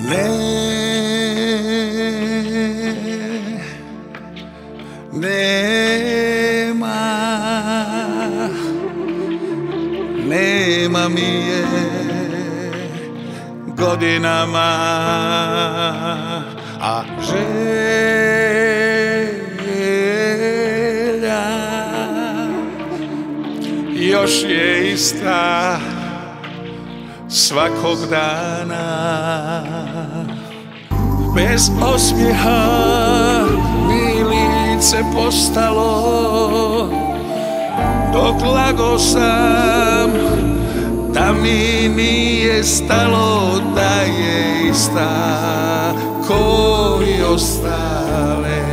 Ne, nema mi je godinama, a želja još je ista svakog dana. Bez osmijeha mi lice postalo, dok lago sam da mi nije stalo, da je ista ko i ostale.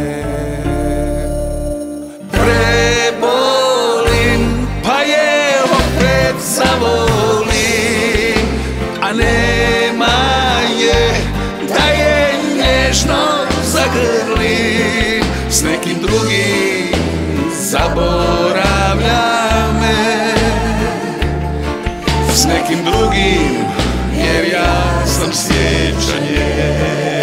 Prebolim pa je opet zavolim, a nema je da je nježno zagrlim. S nekim drugim zaboravlja me, s nekim drugim, jer ja sam sjećanje.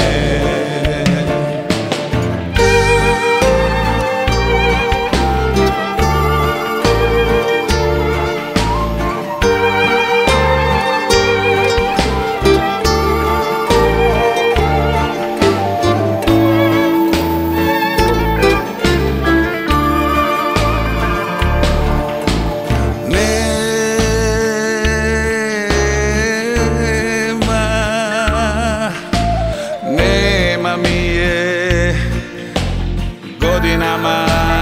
Godinama,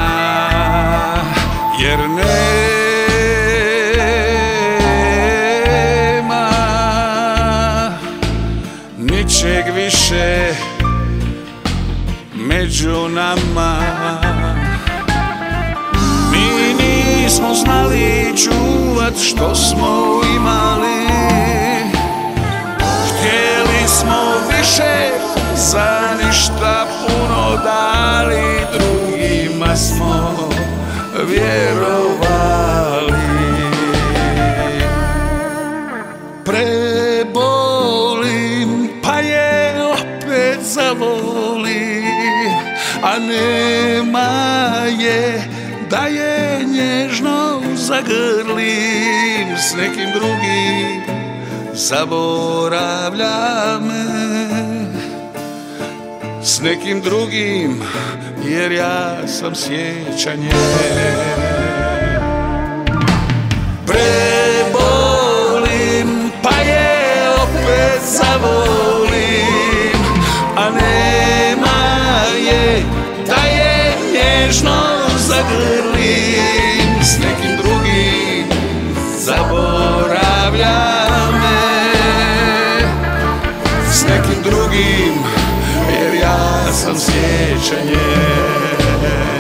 jer nema ničeg više među nama. Mi nismo znali čuvat što smo imali, htjeli smo više, za ništa puno dali, drugima smo vjerovali. Prebolim pa je opet zavolim, a nema je da je nježno zagrlim. S nekim drugim zaboravlja me, s nekim drugim, jer ja sam sjećanje. Prebolim pa je opet zavolim, a nema je da je nježno zagrlim. S nekim drugim zaboravlja me, s nekim drugim, jer ja sam sjećanje.